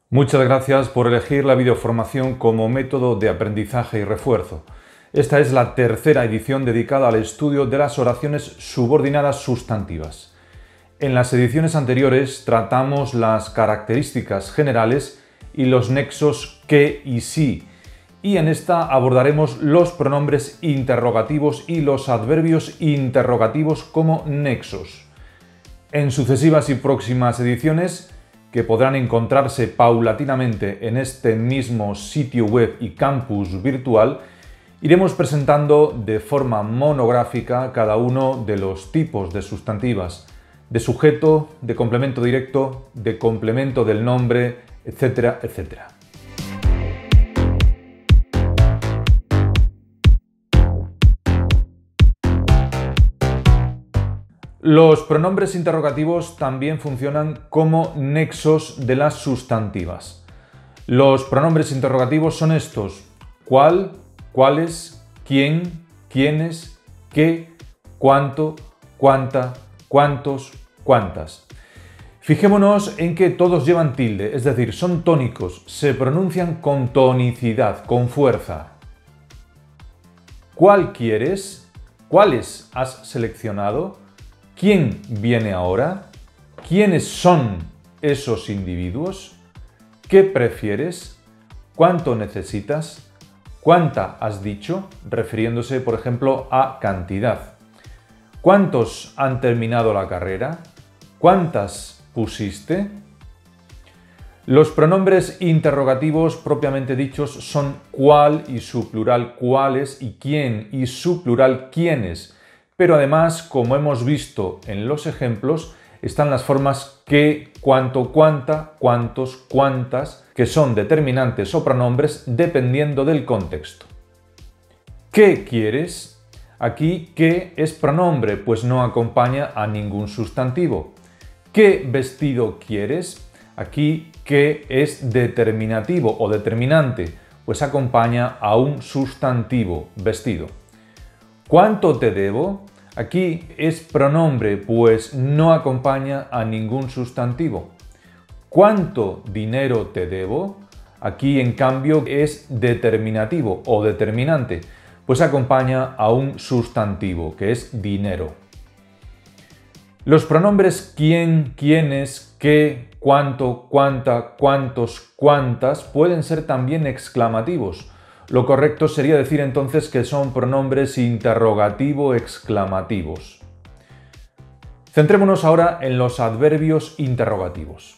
Muchas gracias por elegir la videoformación como método de aprendizaje y refuerzo. Esta es la tercera edición dedicada al estudio de las oraciones subordinadas sustantivas. En las ediciones anteriores tratamos las características generales y los nexos que y si, y en esta abordaremos los pronombres interrogativos y los adverbios interrogativos como nexos. En sucesivas y próximas ediciones, que podrán encontrarse paulatinamente en este mismo sitio web y campus virtual, iremos presentando de forma monográfica cada uno de los tipos de sustantivas, de sujeto, de complemento directo, de complemento del nombre, etcétera, etcétera. Los pronombres interrogativos también funcionan como nexos de las sustantivas. Los pronombres interrogativos son estos: cuál, cuáles, quién, quiénes, qué, cuánto, cuánta, cuántos, cuántas. Fijémonos en que todos llevan tilde, es decir, son tónicos, se pronuncian con tonicidad, con fuerza. ¿Cuál quieres? ¿Cuáles has seleccionado? ¿Quién viene ahora? ¿Quiénes son esos individuos? ¿Qué prefieres? ¿Cuánto necesitas? ¿Cuánta has dicho? Refiriéndose, por ejemplo, a cantidad. ¿Cuántos han terminado la carrera? ¿Cuántas pusiste? Los pronombres interrogativos propiamente dichos son cuál y su plural cuáles y quién y su plural quiénes. Pero además, como hemos visto en los ejemplos, están las formas qué, cuánto, cuánta, cuántos, cuántas, que son determinantes o pronombres dependiendo del contexto. ¿Qué quieres? Aquí qué es pronombre, pues no acompaña a ningún sustantivo. ¿Qué vestido quieres? Aquí qué es determinativo o determinante, pues acompaña a un sustantivo, vestido. ¿Cuánto te debo? Aquí es pronombre, pues no acompaña a ningún sustantivo. ¿Cuánto dinero te debo? Aquí, en cambio, es determinativo o determinante, pues acompaña a un sustantivo, que es dinero. Los pronombres quién, quiénes, qué, cuánto, cuánta, cuántos, cuántas pueden ser también exclamativos. Lo correcto sería decir entonces que son pronombres interrogativo-exclamativos. Centrémonos ahora en los adverbios interrogativos.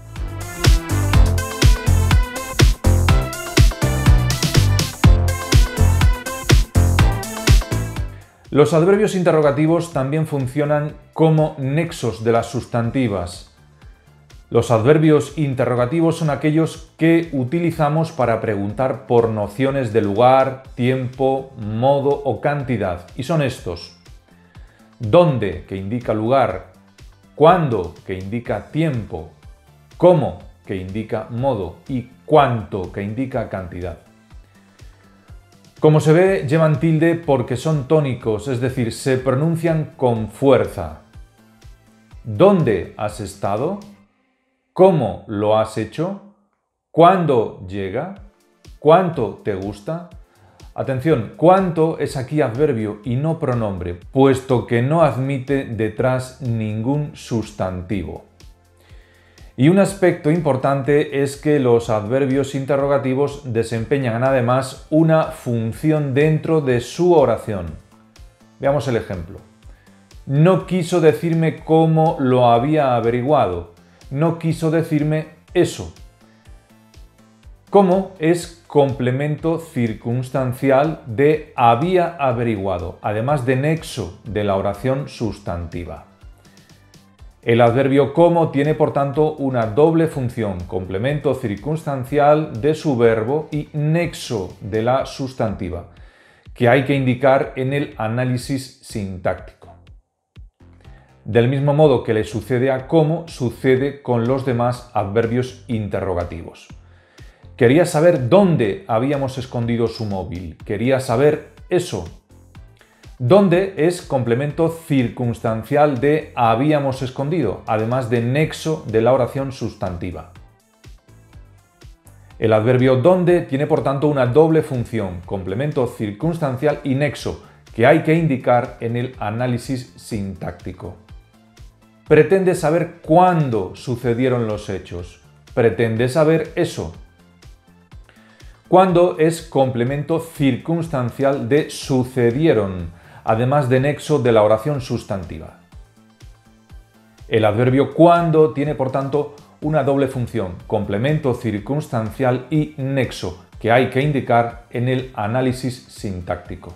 Los adverbios interrogativos también funcionan como nexos de las sustantivas. Los adverbios interrogativos son aquellos que utilizamos para preguntar por nociones de lugar, tiempo, modo o cantidad. Y son estos: ¿dónde?, que indica lugar; ¿cuándo?, que indica tiempo; ¿cómo?, que indica modo; y ¿cuánto?, que indica cantidad. Como se ve, llevan tilde porque son tónicos, es decir, se pronuncian con fuerza. ¿Dónde has estado? ¿Cómo lo has hecho? ¿Cuándo llega? ¿Cuánto te gusta? Atención, cuánto es aquí adverbio y no pronombre, puesto que no admite detrás ningún sustantivo. Y un aspecto importante es que los adverbios interrogativos desempeñan además una función dentro de su oración. Veamos el ejemplo. No quiso decirme cómo lo había averiguado. No quiso decirme eso. Cómo es complemento circunstancial de había averiguado, además de nexo de la oración sustantiva. El adverbio como tiene por tanto una doble función: complemento circunstancial de su verbo y nexo de la sustantiva, que hay que indicar en el análisis sintáctico. Del mismo modo que le sucede a como, sucede con los demás adverbios interrogativos. Quería saber dónde habíamos escondido su móvil. Quería saber eso. Dónde es complemento circunstancial de habíamos escondido, además de nexo de la oración sustantiva. El adverbio donde tiene por tanto una doble función, complemento circunstancial y nexo, que hay que indicar en el análisis sintáctico. Pretende saber cuándo sucedieron los hechos. Pretende saber eso. Cuándo es complemento circunstancial de sucedieron, además de nexo de la oración sustantiva. El adverbio cuándo tiene por tanto una doble función, complemento circunstancial y nexo, que hay que indicar en el análisis sintáctico.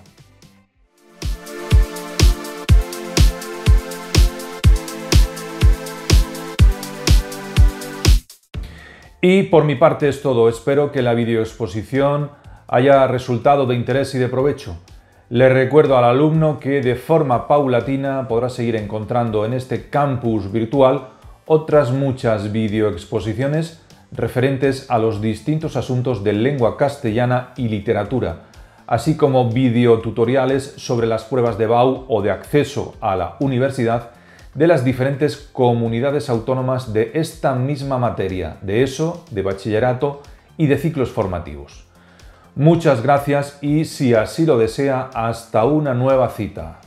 Y por mi parte es todo. Espero que la videoexposición haya resultado de interés y de provecho. Le recuerdo al alumno que de forma paulatina podrá seguir encontrando en este campus virtual otras muchas videoexposiciones referentes a los distintos asuntos de lengua castellana y literatura, así como videotutoriales sobre las pruebas de BAU o de acceso a la universidad de las diferentes comunidades autónomas de esta misma materia, de ESO, de bachillerato y de ciclos formativos. Muchas gracias y, si así lo desea, hasta una nueva cita.